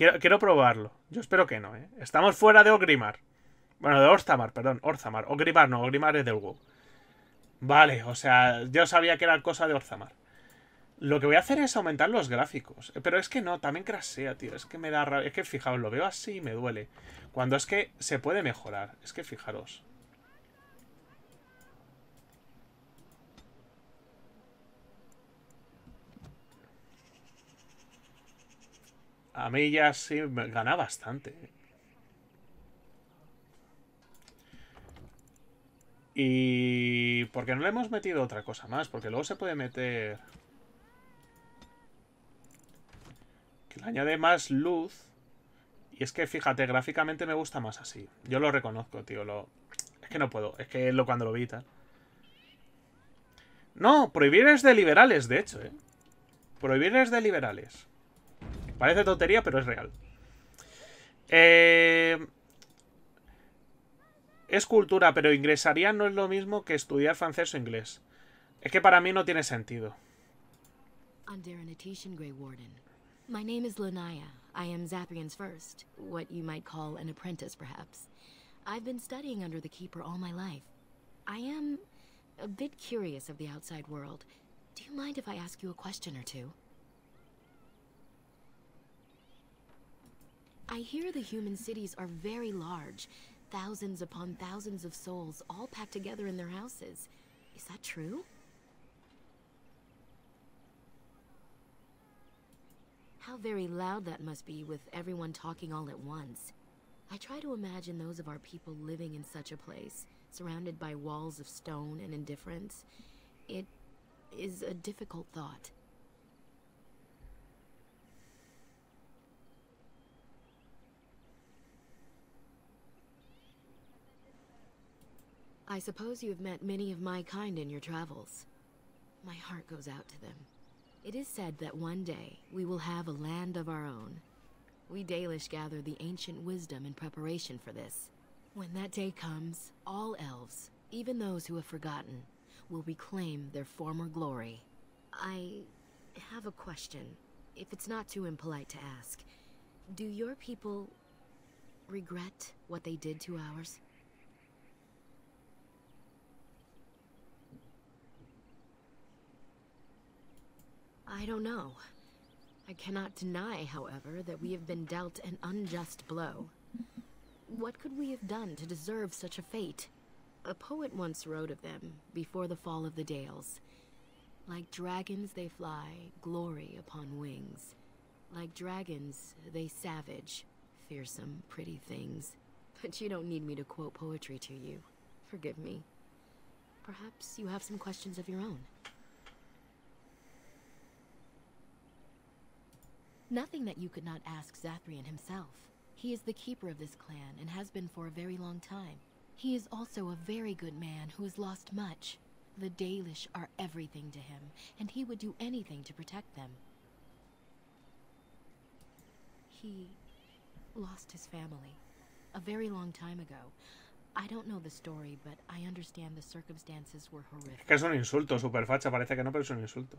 Quiero probarlo. Yo espero que no, ¿eh? Estamos fuera de Orgrimmar. Bueno, de Orzammar, perdón. Orzammar. Orgrimmar no, Orgrimmar es del WoW. Vale, o sea, yo sabía que era cosa de Orzammar. Lo que voy a hacer es aumentar los gráficos. Pero es que no, también crashea, tío. Es que me da rabia. Es que fijaos, lo veo así y me duele. Cuando es que se puede mejorar. Es que fijaros. A mí ya sí me gana bastante. Y... ¿por qué no le hemos metido otra cosa más? Porque luego se puede meter... que le añade más luz. Y es que, fíjate, gráficamente me gusta más así. Yo lo reconozco, tío. Es que no puedo. Es que cuando lo vi tal. No, prohibir es de liberales, de hecho, ¿eh? Prohibir es de liberales. Parece tontería, pero es real. Es cultura, pero ingresaría no es lo mismo que estudiar francés o inglés. Es que para mí no tiene sentido. Grey Warden. My name is Lanaya. I am Zathrian's first, what you might call an apprentice, perhaps. I've been studying under the Keeper all my life. I am a bit curious of the outside world. Do you mind if I ask you a question or two? I hear the human cities are very large. Thousands upon thousands of souls, all packed together in their houses. Is that true? How very loud that must be with everyone talking all at once. I try to imagine those of our people living in such a place, surrounded by walls of stone and indifference. It is a difficult thought. I suppose you have met many of my kind in your travels. My heart goes out to them. It is said that one day we will have a land of our own. We Dalish gather the ancient wisdom in preparation for this. When that day comes, all elves, even those who have forgotten, will reclaim their former glory. I have a question, if it's not too impolite to ask. Do your people regret what they did to ours? I don't know. I cannot deny, however, that we have been dealt an unjust blow. What could we have done to deserve such a fate? A poet once wrote of them, before the fall of the Dales. Like dragons they fly, glory upon wings. Like dragons, they savage, fearsome, pretty things. But you don't need me to quote poetry to you. Forgive me. Perhaps you have some questions of your own. Nothing that you could not ask Zathrian himself. He is the keeper of this clan and has been for a very long time. He is also a very good man who has lost much. The Dalish are everything to him, and he would do anything to protect them. He lost his family a very long time ago. I don't know the story, but I understand the circumstances were horrific. Es que es un insulto, superfacha. Parece que no, pero es un insulto.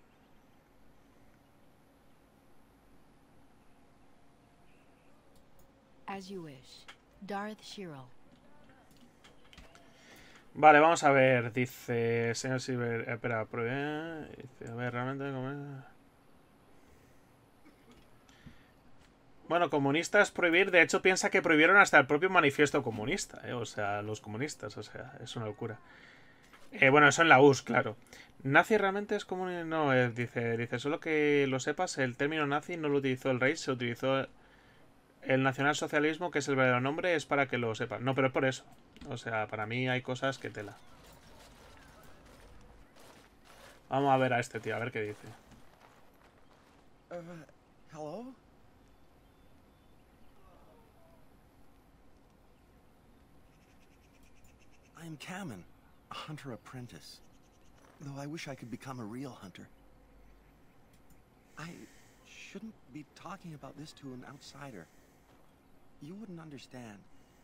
As you wish. Darth Shiro. Vale, vamos a ver. Dice... Señor Silver... espera, dice, a ver, realmente... Bueno, comunistas prohibir... De hecho, piensa que prohibieron hasta el propio manifiesto comunista, ¿eh? O sea, los comunistas, o sea, es una locura. Bueno, eso en la US, claro. Nazi realmente es como... No, dice, solo que lo sepas, el término nazi no lo utilizó el rey, se utilizó... El nacionalsocialismo, que es el verdadero nombre, es para que lo sepan. No, pero es por eso. O sea, para mí hay cosas que tela. Vamos a ver a este tío, a ver qué dice. Hello? I am Kamen, a hunter apprentice. Though I wish I could become a real hunter. I shouldn't be talking about this to an outsider. You wouldn't understand.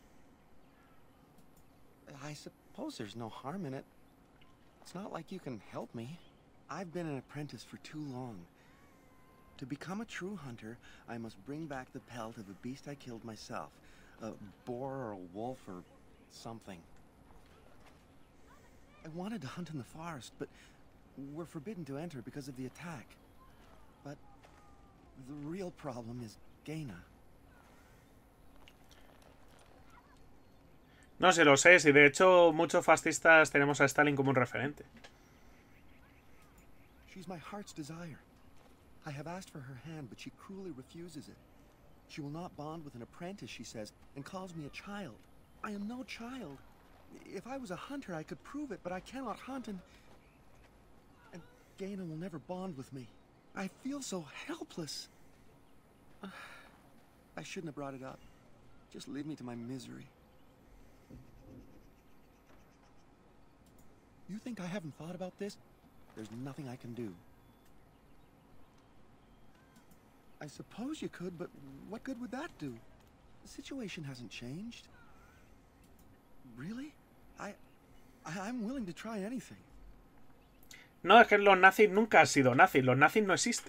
I suppose there's no harm in it. It's not like you can help me. I've been an apprentice for too long. To become a true hunter, I must bring back the pelt of a beast I killed myself. A boar or a wolf or something. I wanted to hunt in the forest, but we're forbidden to enter because of the attack. But the real problem is Gaina. No, si lo sé, si de hecho muchos fascistas tenemos a Stalin como un referente. She's my heart's desire. I have asked for her hand, but she cruelly refuses it. She will not bond with an apprentice, she says, and calls me a child. I am no child. If I was a hunter, I could prove it, but I cannot hunt, and Gaina will never bond with me. I feel so helpless. I shouldn't have brought it up. Just leave me to my misery. You think I haven't thought about this? There's nothing I can do. I suppose you could, but what good would that do? The situation hasn't changed. Really? I'm willing to try anything. No, es que los nazis nunca han sido nazis. Los nazis no existen.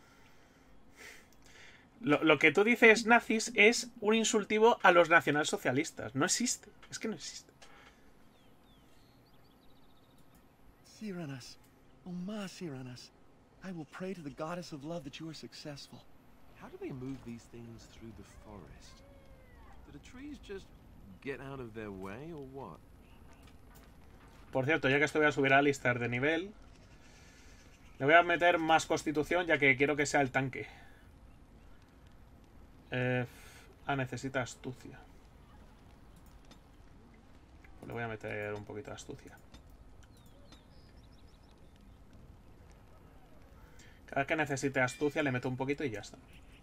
Lo que tú dices nazis es un insultivo a los nacionalsocialistas. No existe. Es que no existe. Cyranas, oh ma Cyranas, I will pray to the goddess of love that you are successful. How do they move these things through the forest? Do the trees just get out of their way or what? Por cierto, ya que esto voy a subir a Alistair de nivel, le voy a meter más constitución, ya que quiero que sea el tanque. Necesita astucia. Pues le voy a meter un poquito de astucia. Cada vez que necesite astucia le meto un poquito y ya está.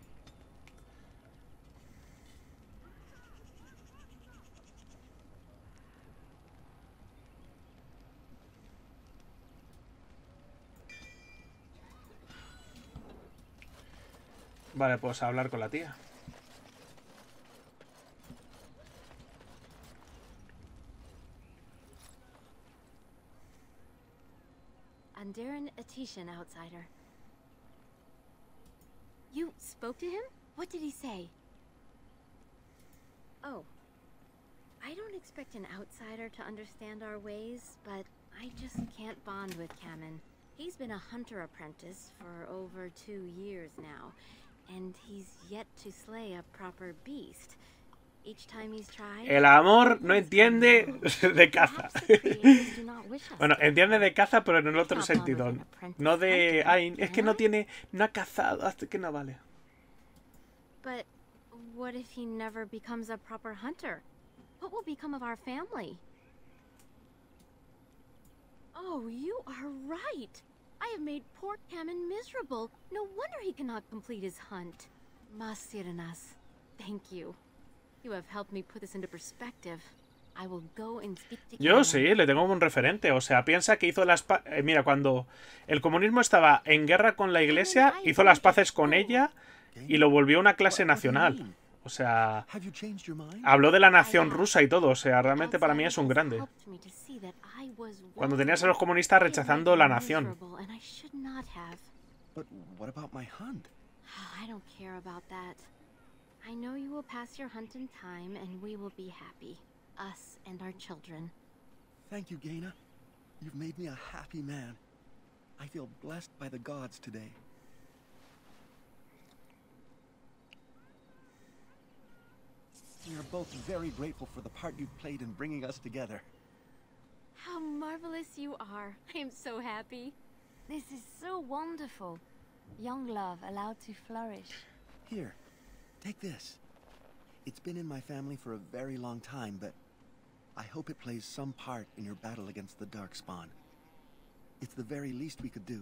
Vale, pues a hablar con la tía. Andarin Atishan, outsider. You spoke to him? What did he say? Oh. I don't expect an outsider to understand our ways, but I just can't bond with Kamen. He's been a hunter apprentice for over 2 years now, and he's yet to slay a proper beast. Each time he's tried, El amor no entiende de caza. Bueno, entiende de caza, pero en el otro sentido. No de... Ay, es que no ha cazado, hasta que no vale. But what if he never becomes a proper hunter? What will become of our family? Oh, you are right. I have made poor Kamen miserable. No wonder he cannot complete his hunt. Masiranas, thank you. You have helped me put this into perspective. I will go and speak to Yo Kamen. sí, le tengo como un referente. O sea, piensa que hizo las... Mira, cuando el comunismo estaba en guerra con la iglesia, hizo las paces con ella y lo volvió una clase nacional. O sea, Have you changed your mind? habló de la nación rusa y todo. O sea, realmente para mí es un grande. Cuando tenías a los comunistas rechazando la nación. But what about my hunt? I don't care about that. I know you will pass your hunt in time and we will be happy. Us and our children. Thank you, Gaina. You've made me a happy man. I feel blessed by the gods today. We are both very grateful for the part you've played in bringing us together. How marvelous you are. I am so happy. This is so wonderful. Young love allowed to flourish. Here, take this. It's been in my family for a very long time, but I hope it plays some part in your battle against the Darkspawn. It's the very least we could do.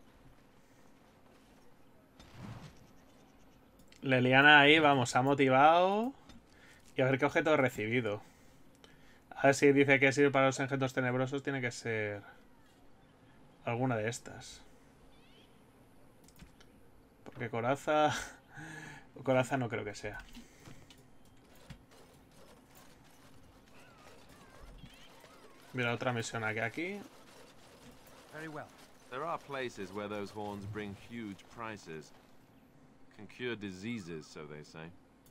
Leliana ahí, vamos, ha motivado. Y a ver qué objeto he recibido. A ver si dice que sirve para los engendros tenebrosos. Tiene que ser alguna de estas. Porque coraza... Coraza no creo que sea. Mira, otra misión aquí. Very well. There are places where those horns bring huge prices. Can cure diseases, so they say.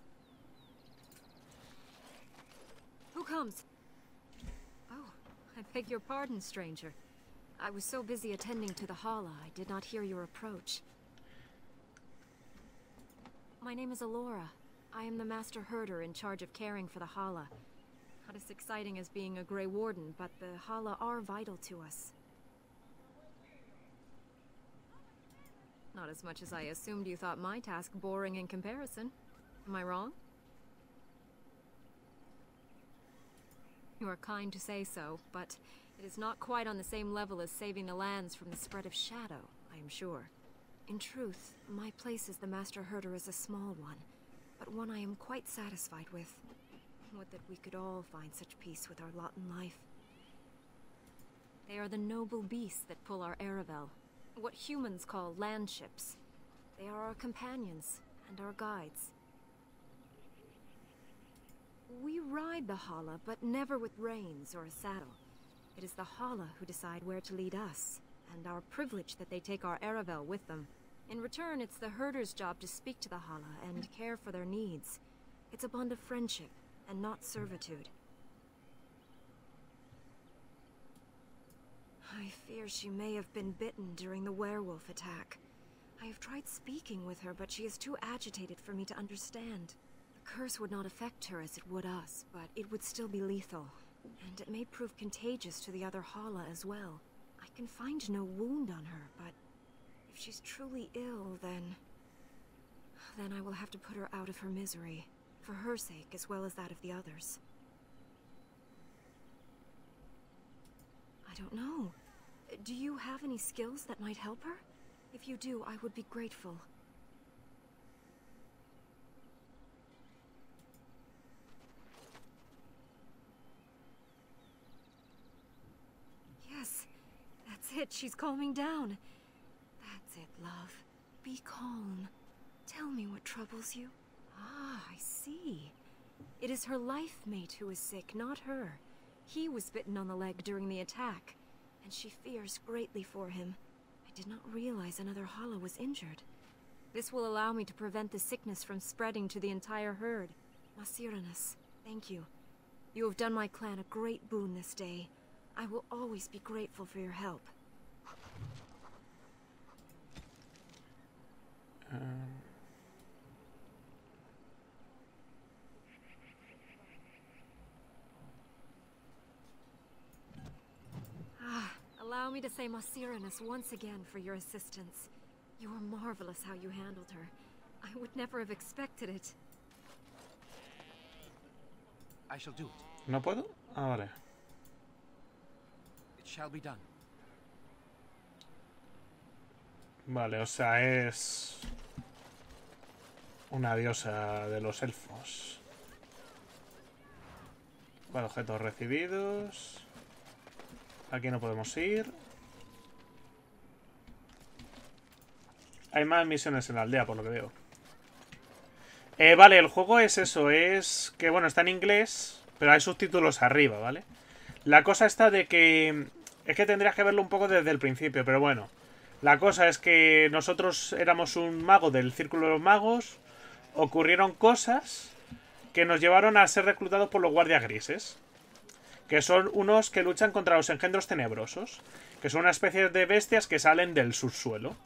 Who comes? Oh, I beg your pardon, stranger. I was so busy attending to the Hala, I did not hear your approach. My name is Alora. I am the Master Herder in charge of caring for the Hala. Not as exciting as being a Grey Warden, but the Hala are vital to us. Not as much as I assumed you thought my task boring in comparison. Am I wrong? You are kind to say so, but it is not quite on the same level as saving the lands from the spread of shadow, I am sure. In truth, my place as the Master Herder is a small one, but one I am quite satisfied with. Would that we could all find such peace with our lot in life. They are the noble beasts that pull our Aravel, what humans call landships. They are our companions and our guides. We ride the Hala, but never with reins or a saddle. It is the Hala who decide where to lead us, and our privilege that they take our Aravel with them. In return, it's the herder's job to speak to the Hala and care for their needs. It's a bond of friendship, and not servitude. I fear she may have been bitten during the werewolf attack. I have tried speaking with her, but she is too agitated for me to understand. The curse would not affect her as it would us, but it would still be lethal. And it may prove contagious to the other Hala as well. I can find no wound on her, but if she's truly ill, then I will have to put her out of her misery. For her sake, as well as that of the others. I don't know. Do you have any skills that might help her? If you do, I would be grateful. Yes, that's it. She's calming down. That's it, love. Be calm. Tell me what troubles you. Ah, I see. It is her life mate who is sick, not her. He was bitten on the leg during the attack, and she fears greatly for him. I did not realize another Hala was injured. This will allow me to prevent the sickness from spreading to the entire herd. Masiranus, thank you. You have done my clan a great boon this day. I will always be grateful for your help. Allow me to say Masiranus once again for your assistance. You were marvelous how you handled her. I would never have expected it. I shall do it. ¿No puedo? Ah, vale. It shall be done. Vale, o sea, es una diosa de los elfos. Vale, objetos recibidos. Aquí no podemos ir. Hay más misiones en la aldea, por lo que veo. Vale, el juego es eso. Es que, bueno, está en inglés, pero hay subtítulos arriba, ¿vale? La cosa está de que... Es que tendrías que verlo un poco desde el principio, pero bueno. La cosa es que nosotros éramos un mago del Círculo de los Magos. Ocurrieron cosas que nos llevaron a ser reclutados por los Guardias Grises. Que son unos que luchan contra los engendros tenebrosos. Que son una especie de bestias que salen del subsuelo.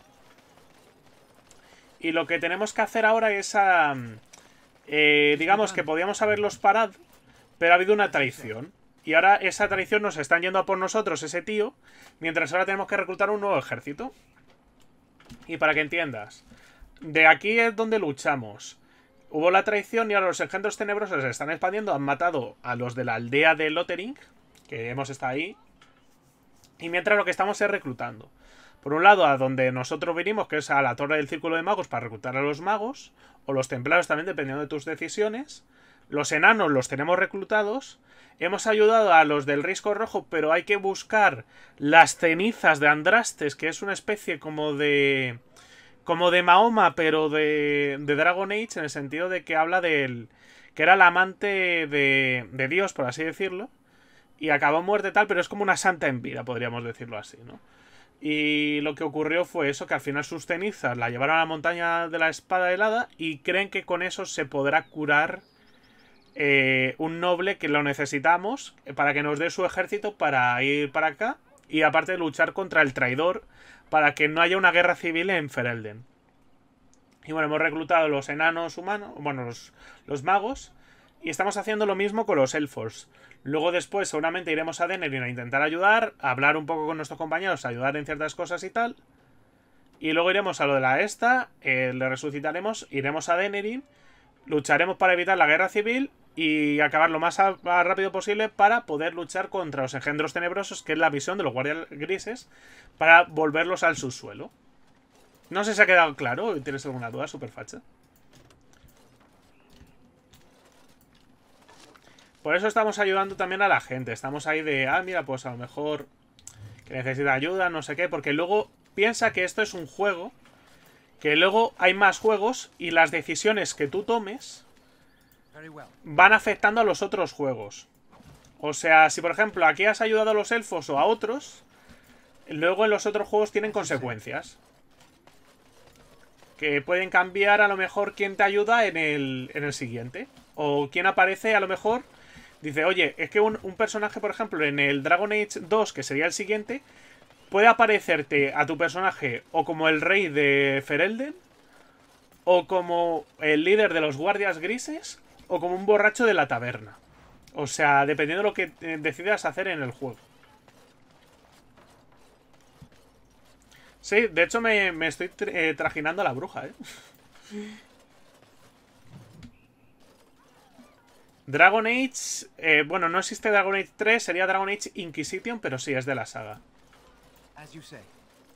Y lo que tenemos que hacer ahora es digamos que podíamos haberlos parado, pero ha habido una traición. Y ahora esa traición nos están yendo a por nosotros, ese tío. Mientras ahora tenemos que reclutar un nuevo ejército. Y para que entiendas, de aquí es donde luchamos. Hubo la traición y ahora los engendros tenebrosos se están expandiendo. Han matado a los de la aldea de Lothering, que hemos estado ahí. Y mientras lo que estamos es reclutando. Por un lado, a donde nosotros vinimos, que es a la Torre del Círculo de Magos para reclutar a los magos. O los templarios también, dependiendo de tus decisiones. Los enanos los tenemos reclutados. Hemos ayudado a los del Risco Rojo, pero hay que buscar las cenizas de Andrastes, que es una especie como de Mahoma, pero de Dragon Age, en el sentido de que habla del... que era el amante de Dios, por así decirlo. Y acabó muerte tal, pero es como una santa en vida, podríamos decirlo así, ¿no? Y lo que ocurrió fue eso, que al final sus cenizas la llevaron a la montaña de la espada helada y creen que con eso se podrá curar un noble que lo necesitamos para que nos dé su ejército para ir para acá y aparte luchar contra el traidor para que no haya una guerra civil en Ferelden. Y bueno, hemos reclutado los enanos humanos, bueno, los magos, y estamos haciendo lo mismo con los elfos. Luego después seguramente iremos a Denerim a intentar ayudar, a hablar un poco con nuestros compañeros, a ayudar en ciertas cosas y tal. Y luego iremos a lo de la esta, le resucitaremos, iremos a Denerim, lucharemos para evitar la guerra civil y acabar lo más rápido posible para poder luchar contra los engendros tenebrosos, que es la misión de los guardias grises, para volverlos al subsuelo. No sé si ha quedado claro. ¿Tienes alguna duda, Superfacha? Por eso estamos ayudando también a la gente. Estamos ahí de, mira, pues a lo mejor que necesita ayuda, no sé qué. Porque luego piensa que esto es un juego, que luego hay más juegos y las decisiones que tú tomes van afectando a los otros juegos. O sea, si por ejemplo aquí has ayudado a los elfos o a otros, luego en los otros juegos tienen consecuencias. Que pueden cambiar a lo mejor quién te ayuda en el siguiente. O quién aparece a lo mejor. Dice, oye, es que un personaje, por ejemplo, en el Dragon Age 2, que sería el siguiente, puede aparecerte a tu personaje o como el rey de Ferelden, o como el líder de los guardias grises, o como un borracho de la taberna. O sea, dependiendo de lo que decidas hacer en el juego. Sí, de hecho me estoy trajinando a la bruja, Dragon Age... bueno, no existe Dragon Age 3, sería Dragon Age Inquisition, pero sí, es de la saga. As you say.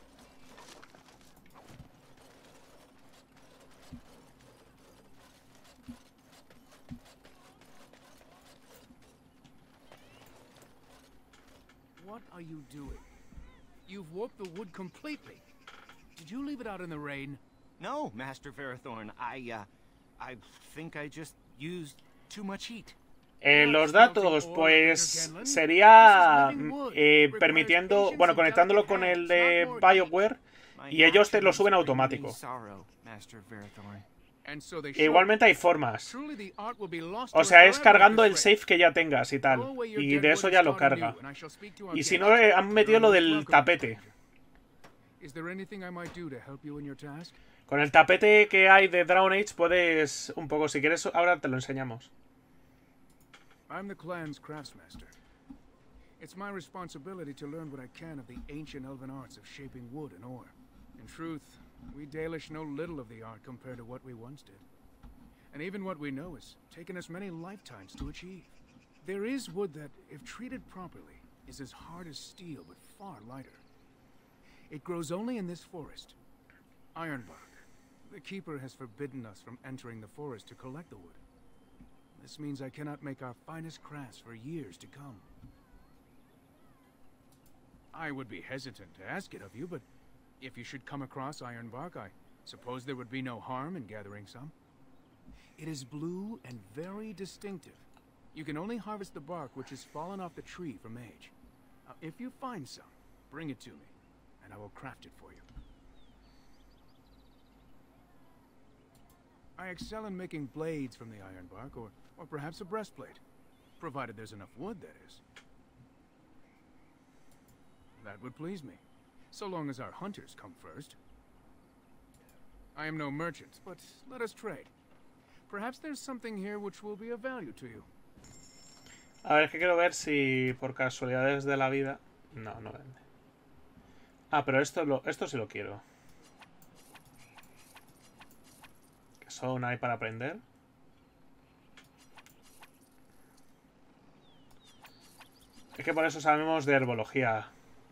What are you doing? You've warped the wood completely. Did you leave it out in the rain? No, Master Ferrothorn. I think I just used too much heat. Los datos, pues sería permitiendo, bueno, conectándolo con el de BioWare y ellos te lo suben automático. E igualmente hay formas. O sea, es cargando el save que ya tengas y tal. Y de eso ya lo carga. Y si no, han metido lo del tapete. Con el tapete que hay de Dragon Age puedes un poco, si quieres, ahora te lo enseñamos. I'm the clan's craftsmaster. It's my responsibility to learn what I can of the ancient elven arts of shaping wood and ore. In truth, we Dalish know little of the art compared to what we once did. And even what we know has taken us many lifetimes to achieve. There is wood that, if treated properly, is as hard as steel but far lighter. It grows only in this forest. Ironbark. The keeper has forbidden us from entering the forest to collect the wood. This means I cannot make our finest crafts for years to come. I would be hesitant to ask it of you, but if you should come across Ironbark, I suppose there would be no harm in gathering some. It is blue and very distinctive. You can only harvest the bark which has fallen off the tree from age. If you find some, bring it to me, and I will craft it for you. I excel in making blades from the ironbark, or perhaps a breastplate, provided there's enough wood, that is. That would please me, so long as our hunters come first. I am no merchant, but let us trade. Perhaps there's something here which will be of value to you. A ver, es que quiero ver si por casualidades de la vida... No, no vende. Pero esto sí lo quiero. ¿Qué son ahí para aprender? Es que por eso sabemos de herbología.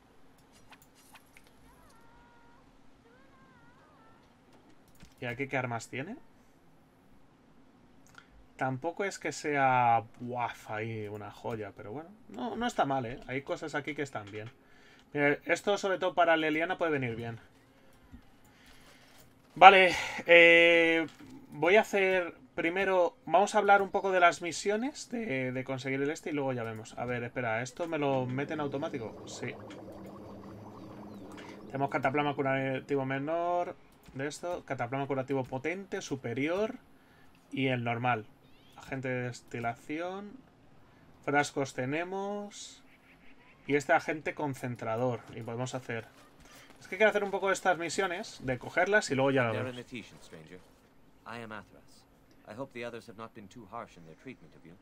¿Y aquí qué armas tiene? Tampoco es que sea ahí una joya, pero bueno, no está mal, ¿eh? Hay cosas aquí que están bien. Mira, esto sobre todo para Leliana puede venir bien. Vale, voy a hacer primero... Vamos a hablar un poco de las misiones, de conseguir el este y luego ya vemos. A ver, espera, ¿esto me lo mete en automático? Sí. Tenemos cataplasma curativo menor. De esto. Cataplasma curativo potente, superior. Y el normal. Agente de destilación. Frascos tenemos. Y este agente concentrador. Y podemos hacer... Es que quiero hacer un poco de estas misiones. De cogerlas y luego ya lo vemos. I am Athras. I hope the others have not been too harsh in their treatment of you.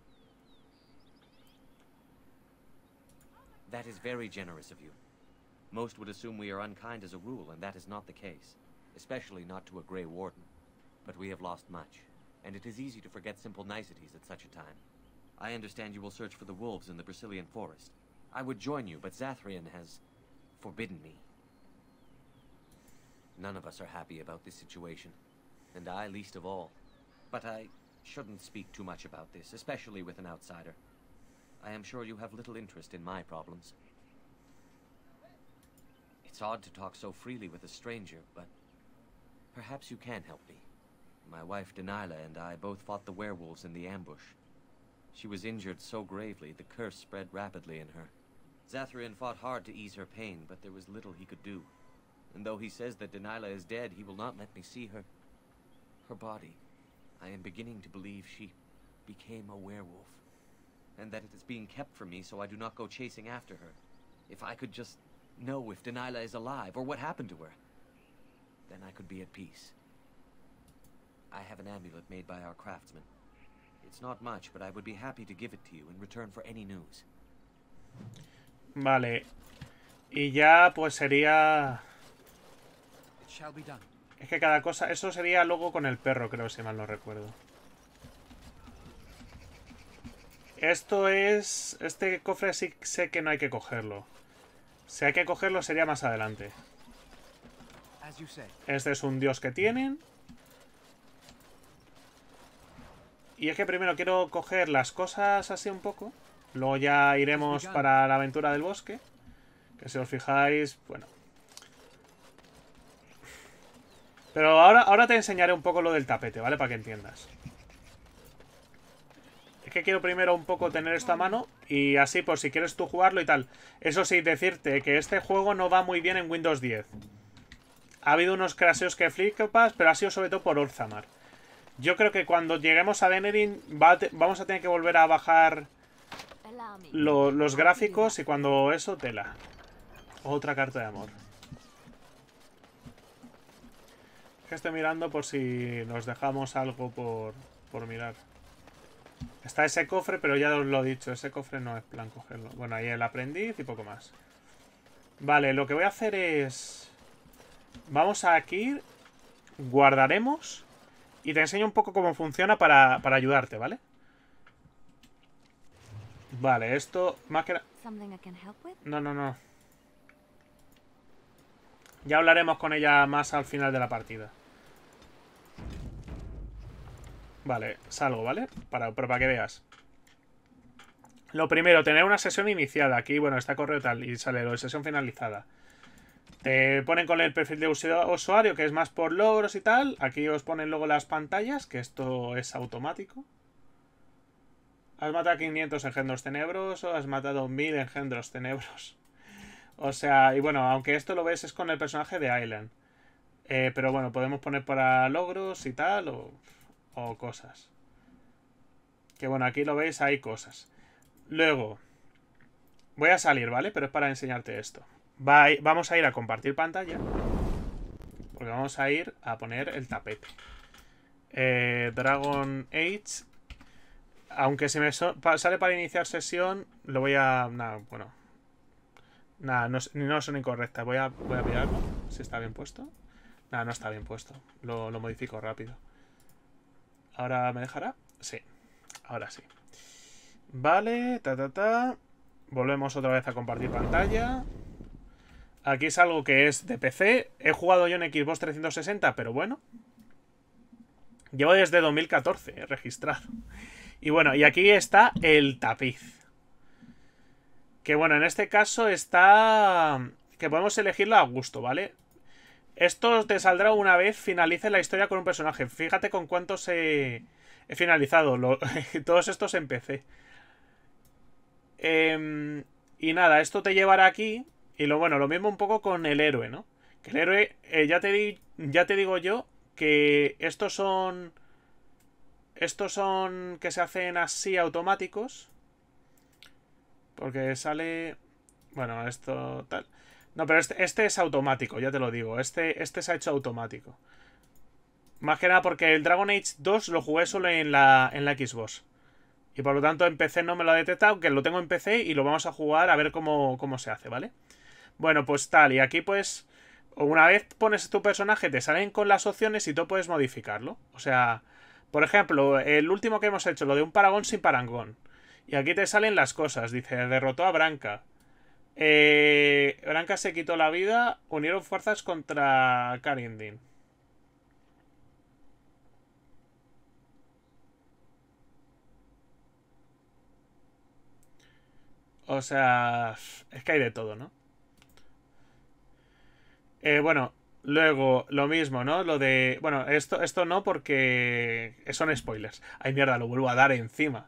That is very generous of you. Most would assume we are unkind as a rule, and that is not the case. Especially not to a Grey Warden. But we have lost much, and it is easy to forget simple niceties at such a time. I understand you will search for the wolves in the Brazilian forest. I would join you, but Zathrian has forbidden me. None of us are happy about this situation, and I least of all. But I shouldn't speak too much about this, especially with an outsider. I am sure you have little interest in my problems. It's odd to talk so freely with a stranger, but perhaps you can help me. My wife Denilah and I both fought the werewolves in the ambush. She was injured so gravely, the curse spread rapidly in her. Zathrian fought hard to ease her pain, but there was little he could do. And though he says that Denilah is dead, he will not let me see her body. I am beginning to believe she became a werewolf. And that it is being kept from me so I do not go chasing after her. If I could just know if Denilah is alive, or what happened to her, then I could be at peace. I have an amulet made by our craftsman. It's not much, but I would be happy to give it to you in return for any news. Vale. Y ya pues sería... It shall be done. Es que cada cosa... Eso sería luego con el perro, creo, si mal no recuerdo. Esto es... Este cofre sí sé que no hay que cogerlo. Si hay que cogerlo sería más adelante. Este es un dios que tienen. Y es que primero quiero coger las cosas así un poco. Luego ya iremos para la aventura del bosque. Que si os fijáis, bueno. Pero ahora te enseñaré un poco lo del tapete, ¿vale? Para que entiendas. Es que quiero primero un poco tener esto a mano. Y así, por si quieres tú jugarlo y tal. Eso sí, decirte que este juego no va muy bien en Windows 10. Ha habido unos crasheos que flipas, pero ha sido sobre todo por Orzammar. Yo creo que cuando lleguemos a Denerim vamos a tener que volver a bajar los gráficos y cuando eso, tela. Otra carta de amor. Que estoy mirando por si nos dejamos algo por mirar. Está ese cofre, pero ya os lo he dicho, ese cofre no es plan cogerlo. Bueno, ahí el aprendiz y poco más. Vale, lo que voy a hacer es... Vamos a aquí, guardaremos y te enseño un poco cómo funciona para ayudarte, ¿vale? Vale, esto más que... No. Ya hablaremos con ella más al final de la partida. Vale, salgo, ¿vale? Pero para que veas. Lo primero, tener una sesión iniciada. Aquí, bueno, está correo tal y sale lo de sesión finalizada. Te ponen con el perfil de usuario, que es más por logros y tal. Aquí os ponen luego las pantallas, que esto es automático. Has matado 500 engendros tenebrosos, has matado 1000 engendros tenebrosos. O sea, y bueno, aunque esto lo ves es con el personaje de Island. Pero bueno, podemos poner para logros y tal, o cosas. Que bueno, aquí lo veis, hay cosas. Luego, voy a salir, ¿vale? Pero es para enseñarte esto. Vamos a ir a compartir pantalla. Porque vamos a ir a poner el tapete. Dragon Age. Aunque si me sale para iniciar sesión, lo voy a... Nada, bueno. Nada, no son incorrectas. Voy a mirarlo. Si está bien puesto. Nada, no está bien puesto. Lo modifico rápido. ¿Ahora me dejará? Sí. Ahora sí. Vale, Volvemos otra vez a compartir pantalla. Aquí es algo que es de PC. He jugado yo en Xbox 360, pero bueno. Llevo desde 2014 registrado. Y bueno, y aquí está el tapiz. Que bueno, en este caso está... Que podemos elegirlo a gusto, ¿vale? Esto te saldrá una vez finalice la historia con un personaje. Fíjate con cuántos he finalizado. Todos estos en PC. Y nada, esto te llevará aquí. Y lo mismo un poco con el héroe, ¿no? Que el héroe, ya te digo yo que estos son que se hacen así automáticos. Porque sale... Bueno, esto tal... No, pero este es automático, ya te lo digo. Este se ha hecho automático. Más que nada porque el Dragon Age 2 lo jugué solo en la Xbox. Y por lo tanto en PC no me lo ha detectado, aunque lo tengo en PC y lo vamos a jugar a ver cómo se hace, ¿vale? Bueno, pues tal, y aquí pues... Una vez pones tu personaje te salen con las opciones y tú puedes modificarlo. O sea, por ejemplo, el último que hemos hecho, lo de un parangón sin parangón. Y aquí te salen las cosas, dice, derrotó a Branka. Branka se quitó la vida, unieron fuerzas contra Karindin. O sea, es que hay de todo, ¿no? Bueno, luego lo mismo, ¿no? Lo de... Bueno, esto no porque son spoilers. Ay, mierda, lo vuelvo a dar encima.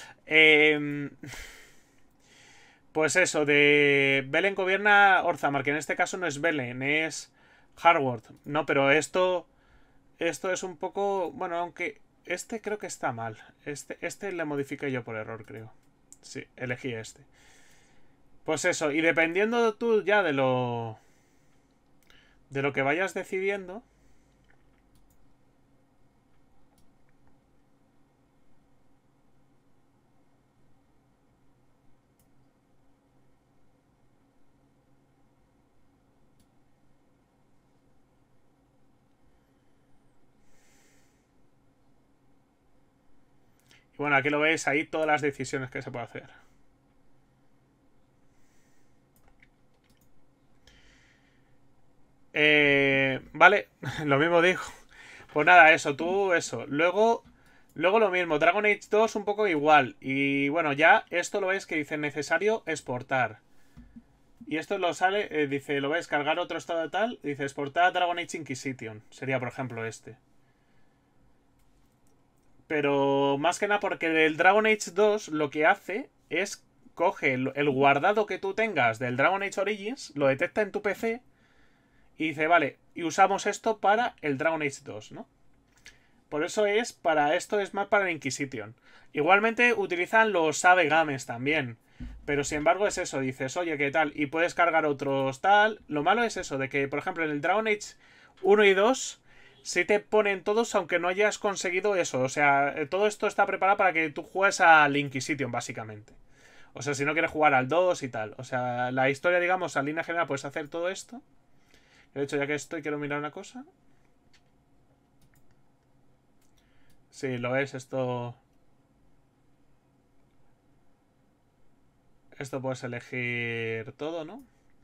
Pues eso, de Velen gobierna Orzammar, que en este caso no es Velen, es Hardward. No, pero esto es un poco... Bueno, aunque este creo que está mal. Este le modifiqué yo por error, creo. Sí, elegí este. Pues eso, y dependiendo tú ya de lo que vayas decidiendo. Y bueno, aquí lo veis ahí todas las decisiones que se puede hacer. Vale, lo mismo digo. Pues nada, eso. Luego lo mismo, Dragon Age 2 un poco igual. Y bueno, ya esto lo ves que dice necesario exportar. Y esto lo sale, dice, lo ves, cargar otro estado de tal. Dice exportar Dragon Age Inquisition. Sería, por ejemplo, este. Pero más que nada porque el Dragon Age 2 lo que hace es coge el guardado que tú tengas del Dragon Age Origins, lo detecta en tu PC y dice, vale, y usamos esto para el Dragon Age 2, ¿no? Por eso esto es más para el Inquisition. Igualmente utilizan los Save Games también. Pero sin embargo es eso, dices, oye, ¿qué tal? Y puedes cargar otros tal. Lo malo es eso, de que, por ejemplo, en el Dragon Age 1 y 2 sí te ponen todos aunque no hayas conseguido eso. O sea, todo esto está preparado para que tú juegues al Inquisition, básicamente. O sea, si no quieres jugar al 2 y tal. O sea, la historia, digamos, en línea general puedes hacer todo esto. De hecho, ya que estoy, quiero mirar una cosa. Sí, lo es, esto... Esto puedes elegir todo, ¿no?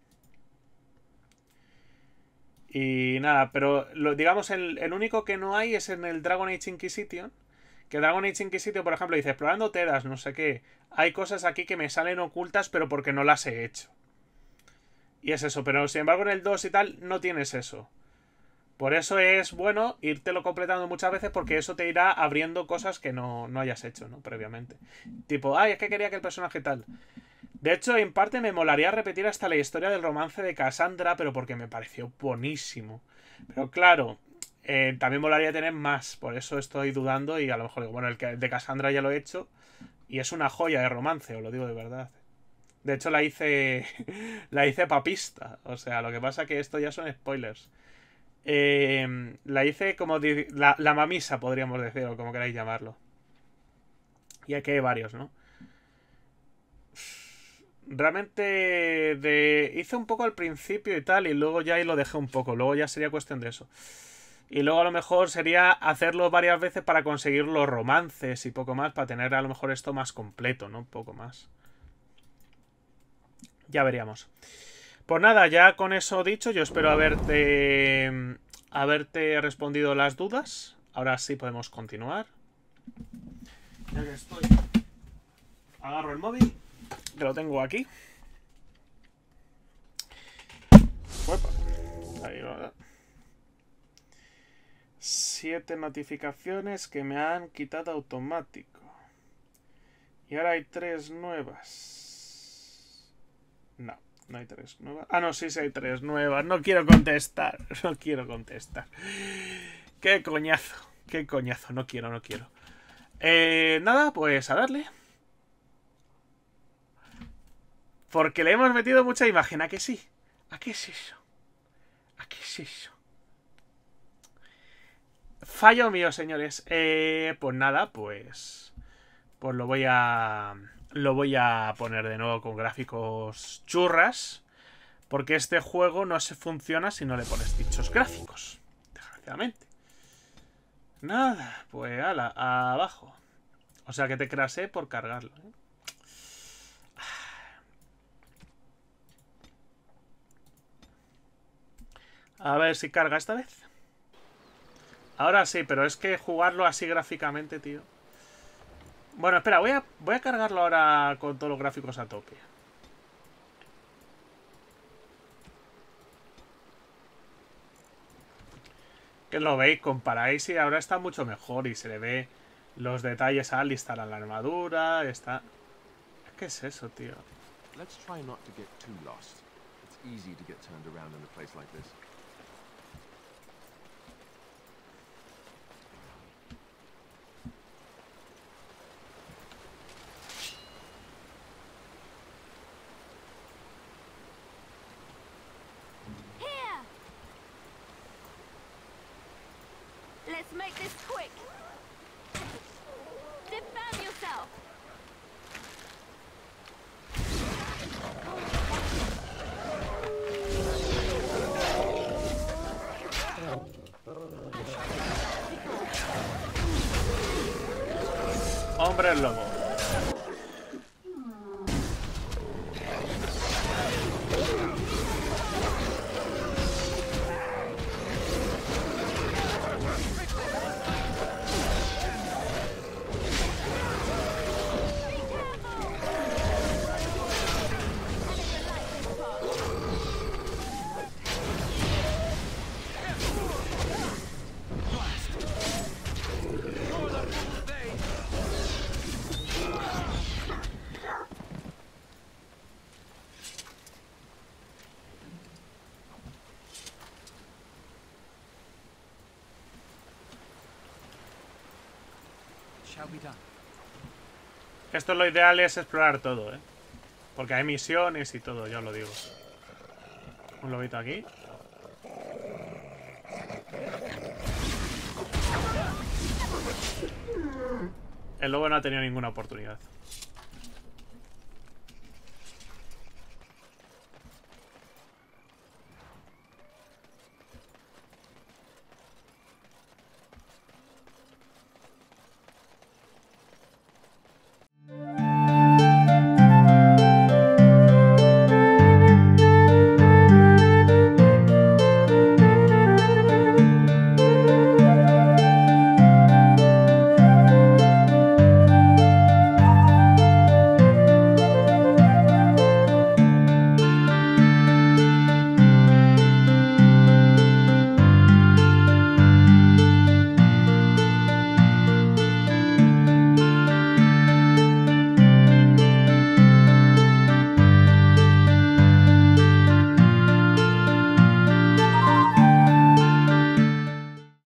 Y nada, pero digamos, el único que no hay es en el Dragon Age Inquisition. Que Dragon Age Inquisition, por ejemplo, dice explorando Tedas, no sé qué. Hay cosas aquí que me salen ocultas, pero porque no las he hecho. Y es eso, pero sin embargo en el 2 y tal no tienes eso. Por eso es bueno írtelo completando muchas veces porque eso te irá abriendo cosas que no hayas hecho, ¿no? Previamente. Tipo, ay, es que quería que el personaje tal. De hecho, en parte me molaría repetir hasta la historia del romance de Cassandra, pero porque me pareció buenísimo. Pero claro, también molaría tener más, por eso estoy dudando y a lo mejor digo, bueno, el de Cassandra ya lo he hecho y es una joya de romance, os lo digo de verdad. De hecho la hice papista, o sea, lo que pasa que esto ya son spoilers. La hice como la mamisa, podríamos decir, o como queráis llamarlo. Y aquí hay varios, ¿no? Realmente hice un poco al principio y tal, y luego ya ahí lo dejé un poco. Luego ya sería cuestión de eso. Y luego a lo mejor sería hacerlo varias veces para conseguir los romances y poco más, para tener a lo mejor esto más completo, ¿no? Un poco más. Ya veríamos. Pues nada, ya con eso dicho, yo espero haberte respondido las dudas. Ahora sí podemos continuar. Ya que estoy, agarro el móvil, que lo tengo aquí. Uepa. Ahí va. 7 notificaciones que me han quitado automático. Y ahora hay 3 nuevas. No hay 3 nuevas. Ah, no, sí, sí hay 3 nuevas. No quiero contestar. No quiero contestar. Qué coñazo. Qué coñazo. No quiero, no quiero. Nada, pues a darle. Porque le hemos metido mucha imagen. ¿A que sí? ¿A qué es eso? ¿A qué es eso? Fallo mío, señores. Pues nada, pues lo voy a poner de nuevo con gráficos churras. Porque este juego no se funciona si no le pones dichos gráficos. Desgraciadamente. Nada, pues ala, abajo. O sea que te crasé por cargarlo, ¿eh? A ver si carga esta vez. Ahora sí, pero es que jugarlo así gráficamente, tío. Bueno, espera, voy a cargarlo ahora con todos los gráficos a tope. Que lo veis, comparáis y ahora está mucho mejor y se le ve los detalles al instalar la armadura, está... ¿Qué es eso, tío? Let's try not to get too lost. It's easy to get turned around in a place like this. Here! Let's make this quick. Defend yourself. Hombre lobo. Esto lo ideal es explorar todo, ¿eh? Porque hay misiones y todo, ya os lo digo. Un lobito aquí. El lobo no ha tenido ninguna oportunidad.